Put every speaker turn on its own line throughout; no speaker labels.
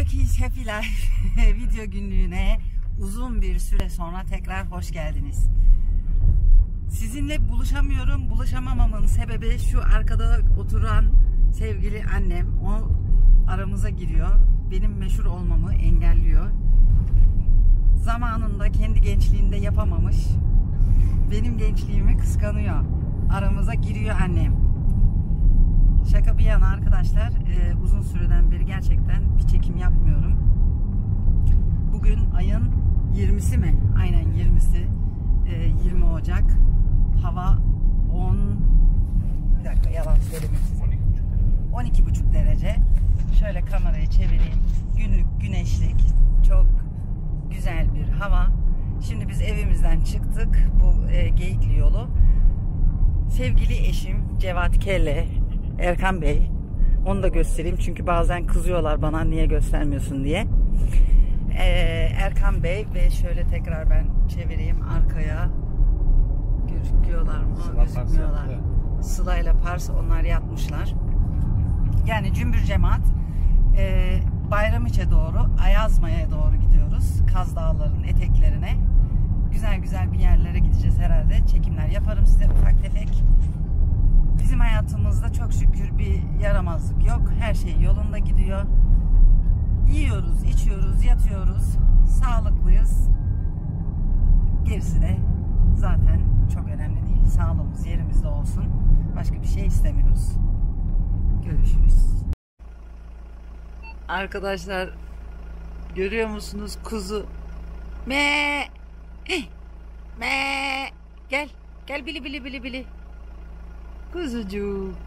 Turkish Happy Life video günlüğüne uzun bir süre sonra tekrar hoş geldiniz. Sizinle buluşamıyorum. Buluşamamamın sebebi şu arkada oturan sevgili annem. O aramıza giriyor. Benim meşhur olmamı engelliyor. Zamanında kendi gençliğinde yapamamış. Benim gençliğimi kıskanıyor. Aramıza giriyor annem. Şaka bir yana arkadaşlar, uzun süreden beri gerçekten bir çekim yapmıyorum. Bugün ayın 20'si mi? Aynen 20'si. 20 Ocak. Hava 10... Bir dakika yalan söylemeyeyim size. 12,5 derece. Şöyle kamerayı çevireyim. Günlük güneşlik. Çok güzel bir hava. Şimdi biz evimizden çıktık. Bu Geyikli yolu. Sevgili eşim Cevat Kelle, Erkan Bey, onu da göstereyim çünkü bazen kızıyorlar bana niye göstermiyorsun diye. Erkan Bey ve şöyle tekrar ben çevireyim arkaya, gözüküyorlar mı? Gözükmüyorlar. Sıla ile Pars, onlar yatmışlar. Yani cümbür cemaat Bayramiç'e doğru, Ayazma'ya doğru gidiyoruz. Kaz Dağları'nın eteklerine. Güzel güzel bir yerlere gideceğiz herhalde. Çekimler yaparım size ufak tefek. Bizim hayatımızda çok şükür bir yaramazlık yok. Her şey yolunda gidiyor. Yiyoruz, içiyoruz, yatıyoruz. Sağlıklıyız. Gerisi de zaten çok önemli değil. Sağlığımız yerimizde olsun. Başka bir şey istemiyoruz. Görüşürüz. Arkadaşlar görüyor musunuz kuzu? Me, me, gel, gel bili bili bili bili. Kuzucuk.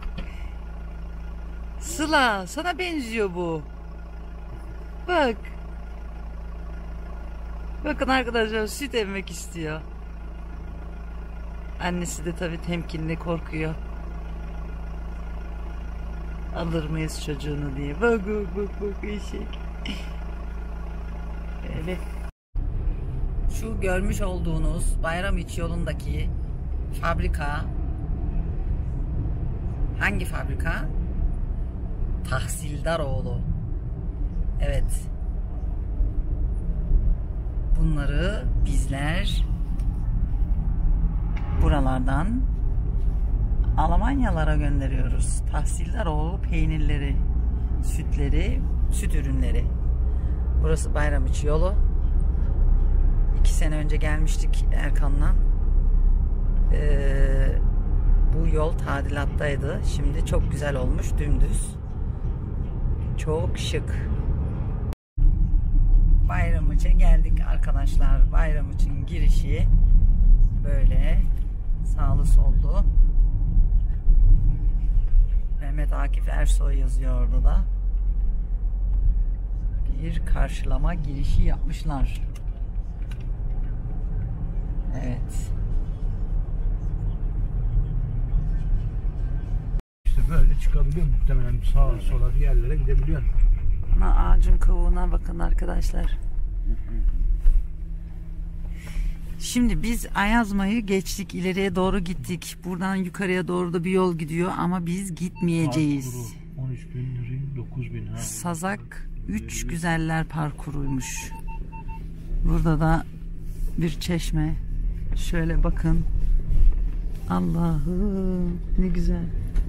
Sıla, sana benziyor bu. Bak. Bakın arkadaşlar, süt emmek istiyor. Annesi de tabii temkinli, korkuyor. Alır mıyız çocuğunu diye. Bak bak bak bak eşek. Böyle. Şu görmüş olduğunuz Bayramiç yolundaki fabrika hangi fabrika? Tahsildaroğlu. Evet. Bunları bizler buralardan Almanyalara gönderiyoruz. Tahsildaroğlu peynirleri, sütleri, süt ürünleri. Burası Bayramiç yolu. 2 sene önce gelmiştik Erkan'la. Bu yol tadilattaydı. Şimdi çok güzel olmuş, dümdüz. Çok şık. Bayramiç'e geldik arkadaşlar. Bayramiç'in girişi böyle sağlı sollu. Mehmet Akif Ersoy yazıyor orada da. Bir karşılama girişi yapmışlar. Evet.
İşte böyle çıkabiliyor muhtemelen, sağa sola bir yerlere gidebiliyor.
Ana ağacın kavuğuna bakın arkadaşlar. Şimdi biz Ayazma'yı geçtik, ileriye doğru gittik. Buradan yukarıya doğru da bir yol gidiyor ama biz gitmeyeceğiz.
13.000, 9.000.
Sazak 3 güzeller parkuruymuş. Burada da bir çeşme. Şöyle bakın. Allah'ım ne güzel.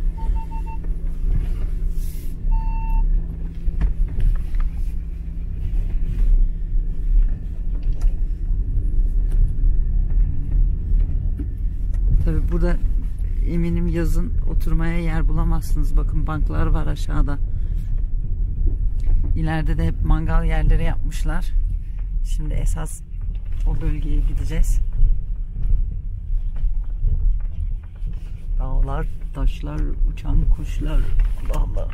Tabii burada eminim yazın oturmaya yer bulamazsınız. Bakın banklar var aşağıda. İleride de hep mangal yerleri yapmışlar. Şimdi esas o bölgeye gideceğiz. Dağlar, taşlar, uçan kuşlar. Allah Allah.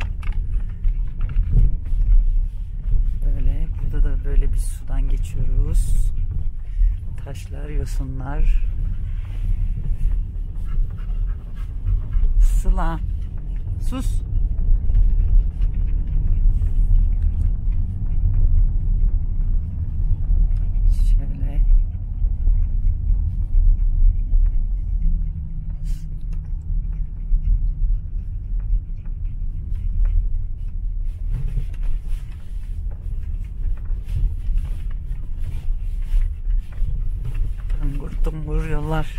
Böyle burada da böyle bir sudan geçiyoruz. Taşlar, yosunlar. Sıla. Sus. Şöyle. Tumbur yollar.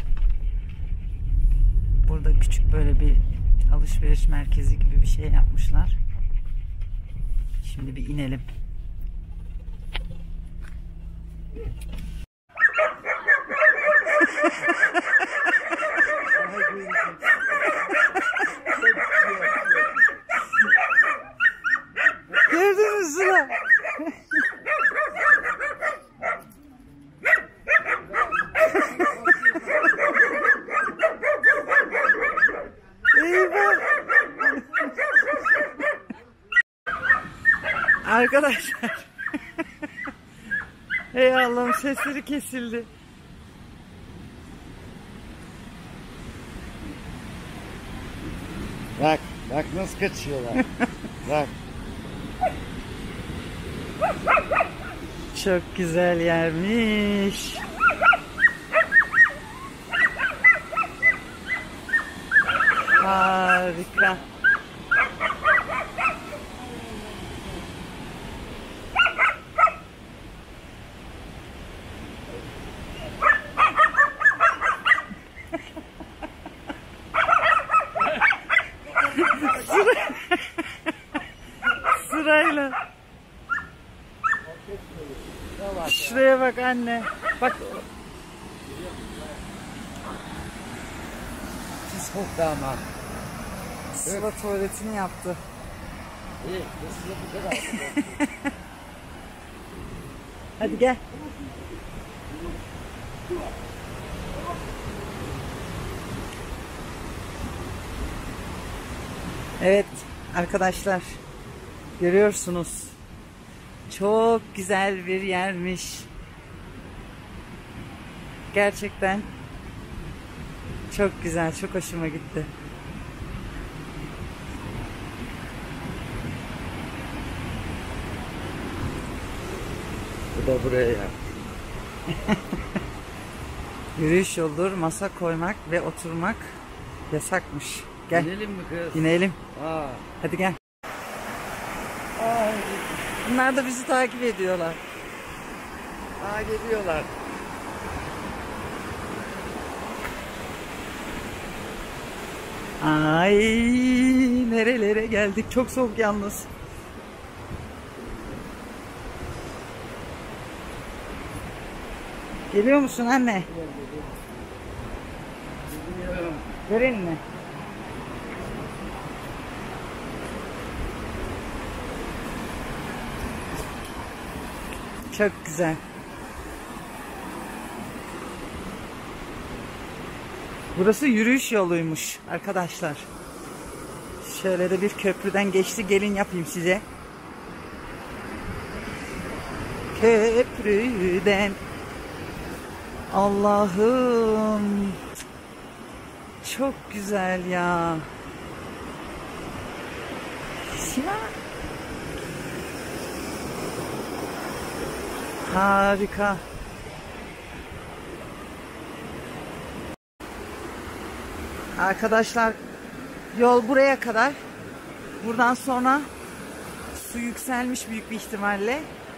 Burada küçük böyle bir alışveriş merkezi gibi bir şey yapmışlar. Şimdi bir inelim. Gördünüz mü? Eyvah. Arkadaşlar. Ey Allah'ım, sesleri kesildi.
Bak, bak nasıl kaçıyorlar. Bak.
Çok güzel yermiş. Harika. Sırayla. Şuraya bak anne. Bak.
Pis koktu ama.
Sıla tuvaletini yaptı.
İyi, nasıl bu kadar?
Hadi gel. Evet arkadaşlar, görüyorsunuz. Çok güzel bir yermiş. Gerçekten çok güzel, çok hoşuma gitti.
Bu da buraya ya.
Yürüyüş yoldur, masa koymak ve oturmak yasakmış. Gel.
İnelim mi kız?
İnelim.
Aa.
Hadi gel. Ay, bunlar da bizi takip ediyorlar.
Aa, geliyorlar.
Ay, nerelere geldik. Çok soğuk yalnız. Geliyor musun anne?
Geliyorum.
Verin mi? Çok güzel. Burası yürüyüş yoluymuş arkadaşlar. Şöyle de bir köprüden geçti. Gelin yapayım size. Köprüden. Allah'ım. Çok güzel ya. Ya. Harika. Arkadaşlar, yol buraya kadar. Buradan sonra su yükselmiş büyük bir ihtimalle.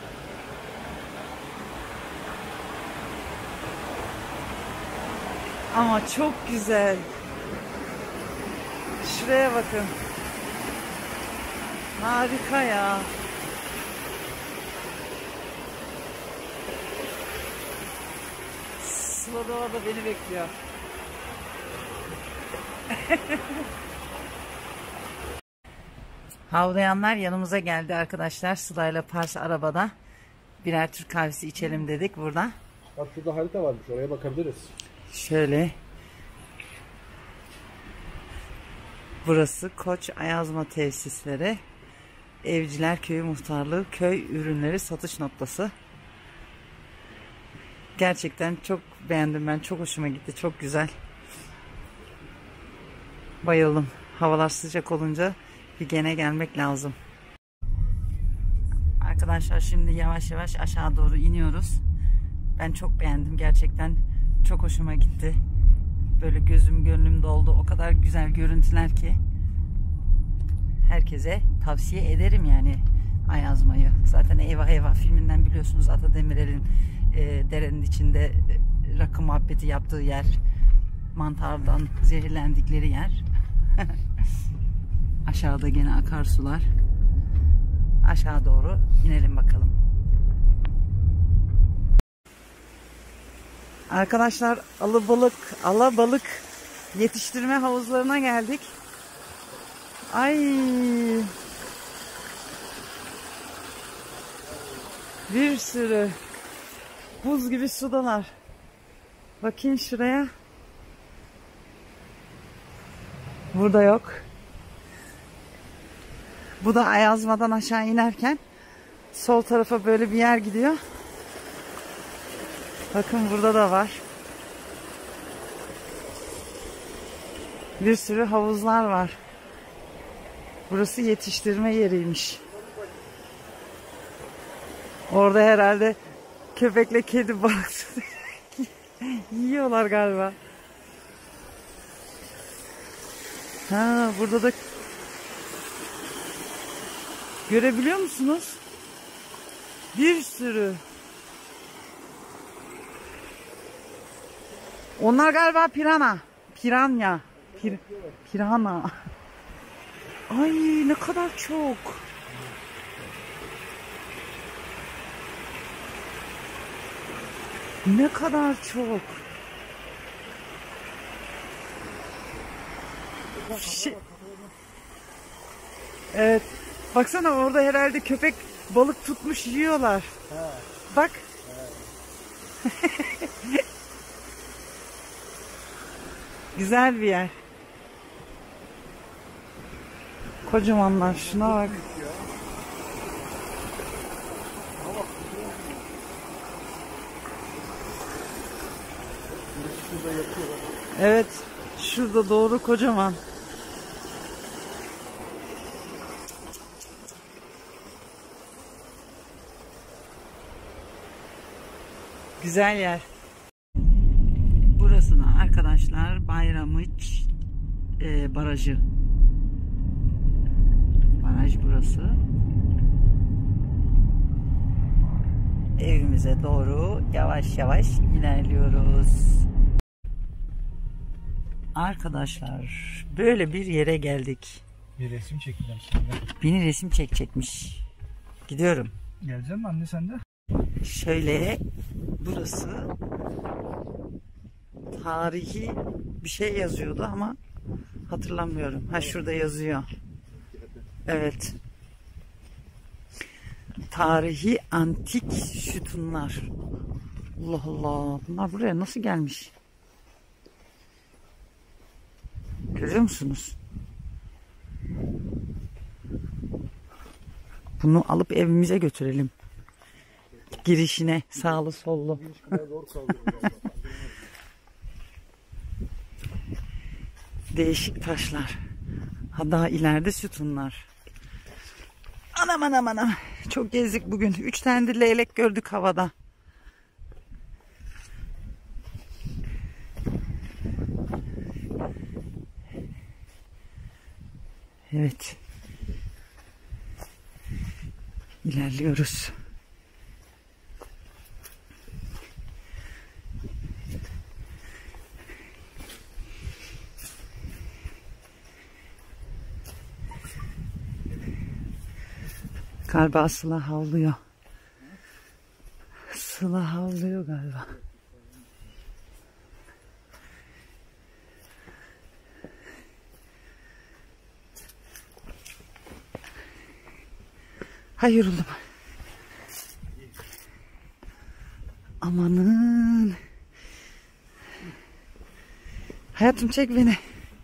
Ama çok güzel. Şuraya bakın. Harika ya. Sıla da orada beni bekliyor. Havlayanlar yanımıza geldi arkadaşlar. Sıla'yla Pars arabada. Birer Türk kahvesi içelim dedik burada.
Bak şurada harita varmış, oraya bakabiliriz.
Şöyle. Burası Koç Ayazma Tesisleri. Evciler Köyü Muhtarlığı köy ürünleri satış noktası. Gerçekten çok beğendim ben. Çok hoşuma gitti. Çok güzel. Bayıldım. Havalar sıcak olunca bir gene gelmek lazım. Arkadaşlar şimdi yavaş yavaş aşağı doğru iniyoruz. Ben çok beğendim. Gerçekten çok hoşuma gitti. Böyle gözüm gönlüm doldu. O kadar güzel görüntüler ki. Herkese tavsiye ederim yani Ayazma'yı. Zaten Eyvah Eyvah filminden biliyorsunuz, Ata Demirer'in derenin içinde rakı muhabbeti yaptığı yer. Mantardan zehirlendikleri yer. Aşağıda gene akarsular. Aşağı doğru inelim bakalım. Arkadaşlar alabalık yetiştirme havuzlarına geldik. Ay. Bir sürü buz gibi sudalar. Bakayım şuraya. Burada yok. Bu da Ayazma'dan aşağı inerken sol tarafa böyle bir yer gidiyor. Bakın burada da var. Bir sürü havuzlar var. Burası yetiştirme yeriymiş. Orada herhalde köpekle kedi balık yiyorlar galiba. Ha, burada da görebiliyor musunuz? Bir sürü. Onlar galiba pirana. Piranya. Pirana. Ay ne kadar çok. Ne kadar çok. Evet. Baksana orada herhalde köpek balık tutmuş yiyorlar. Ha. Bak. Ha. Güzel bir yer. Kocamanlar. Şuna bak. Evet. Şurada doğru kocaman. Güzel yer. Burası da arkadaşlar Bayramıç barajı. Baraj burası. Evimize doğru yavaş yavaş ilerliyoruz. Arkadaşlar böyle bir yere geldik.
Bir resim çekeceğim şimdi.
Beni resim çekecekmiş. Gidiyorum.
Gelecek mi anne sen de?
Şöyle burası tarihi bir şey yazıyordu ama hatırlamıyorum. Ha şurada yazıyor. Evet. Tarihi antik sütunlar. Allah Allah. Bunlar buraya nasıl gelmiş? Görüyor musunuz? Bunu alıp evimize götürelim. Girişine sağlı sollu. Değişik taşlar. Ha daha ileride sütunlar. Anam anam anam. Çok gezdik bugün. 3 tane de leylek gördük havada. Evet. İlerliyoruz. Galiba Sıla havlıyor. Sıla havlıyor galiba. Hay yoruldum. Amanın. Hayatım çek beni.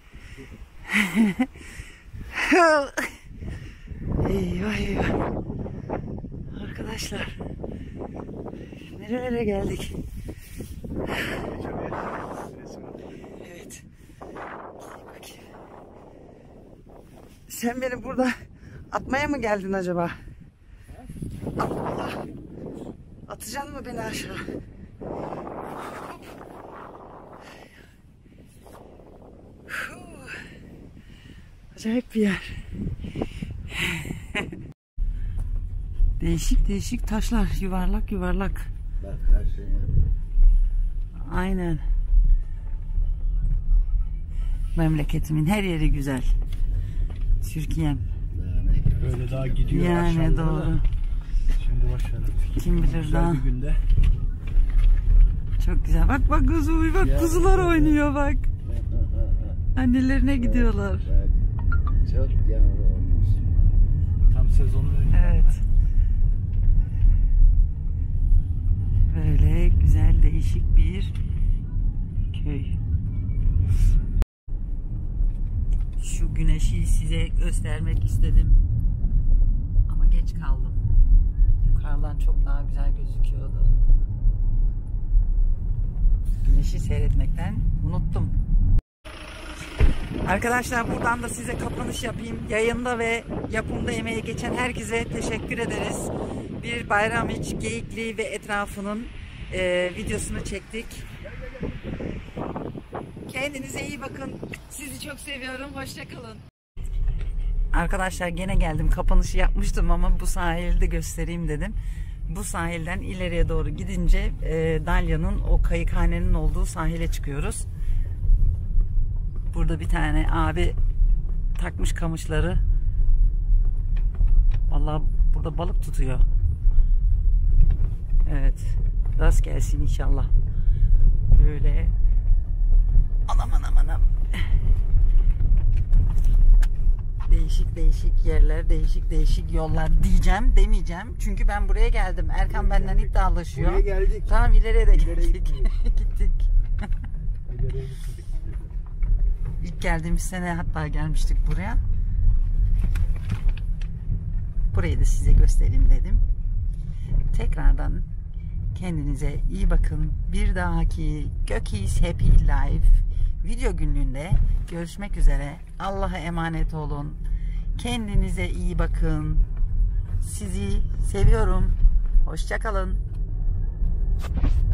Eyvah eyvah. Arkadaşlar. Nerelere geldik? Evet. Bakayım. Sen beni burada atmaya mı geldin acaba? Allah. Atacaksın mı beni aşağı? Acayip bir yer. Değişik değişik taşlar. Yuvarlak yuvarlak.
Bak her şey.
Aynen. Memleketimin her yeri güzel. Türkiye'm.
Böyle daha gidiyor
Yani
aşağılara
doğru.
da. Şimdi başlarım.
Kim bilir
Güzel
daha.
bir günde.
Çok güzel. Bak bak kuzu, bak
Ya,
kuzular
evet.
oynuyor bak. Annelerine gidiyorlar.
Bak, çok yavru olmuş.
Tam sezonun önü.
Evet. Böyle güzel değişik bir köy. Şu güneşi size göstermek istedim. Ama geç kaldım. Yukarıdan çok daha güzel gözüküyordu. Güneşi seyretmekten unuttum. Arkadaşlar buradan da size kapanış yapayım. Yayında ve yapımda emeği geçen herkese teşekkür ederiz. Bir Bayramiç, Geyikli ve etrafının videosunu çektik. Kendinize iyi bakın. Sizi çok seviyorum. Hoşça kalın. Arkadaşlar gene geldim. Kapanışı yapmıştım ama bu sahilde göstereyim dedim. Bu sahilden ileriye doğru gidince Dalya'nın o kayıkhanenin olduğu sahile çıkıyoruz. Burada bir tane abi takmış kamışları. Vallahi burada balık tutuyor. Evet. Rast gelsin inşallah. Böyle. Anam anam anam. Değişik değişik yerler, değişik değişik yollar diyeceğim, demeyeceğim. Çünkü ben buraya geldim. Erkan benden iddialaşıyor.
Buraya geldik.
Tamam, ileriye de
İleriye
gittik. Gittik.
İleriye gitmedik.
İlk geldiğimiz sene hatta gelmiştik buraya. Burayı da size göstereyim dedim. Tekrardan kendinize iyi bakın. Bir dahaki Gökis Happy Life video günlüğünde görüşmek üzere. Allah'a emanet olun. Kendinize iyi bakın. Sizi seviyorum. Hoşça kalın.